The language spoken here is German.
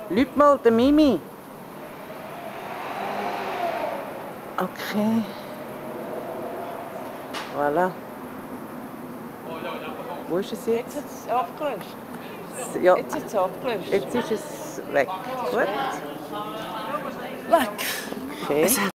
Lüt mal der Mimi. Okay. Voilà. Wo ist es Jetzt jetzt? hat es abgelöscht. Ja, Jetzt hat es abgelöscht. jetzt ist es weg. Gut. Weg. Okay.